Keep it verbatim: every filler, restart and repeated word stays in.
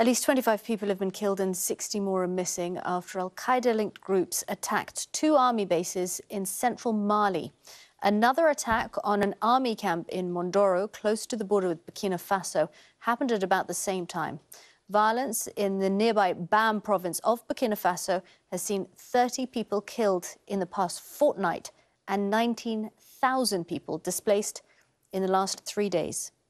At least twenty-five people have been killed and sixty more are missing after al-Qaeda-linked groups attacked two army bases in central Mali. Another attack on an army camp in Mondoro, close to the border with Burkina Faso, happened at about the same time. Violence in the nearby Bam province of Burkina Faso has seen thirty people killed in the past fortnight and nineteen thousand people displaced in the last three days.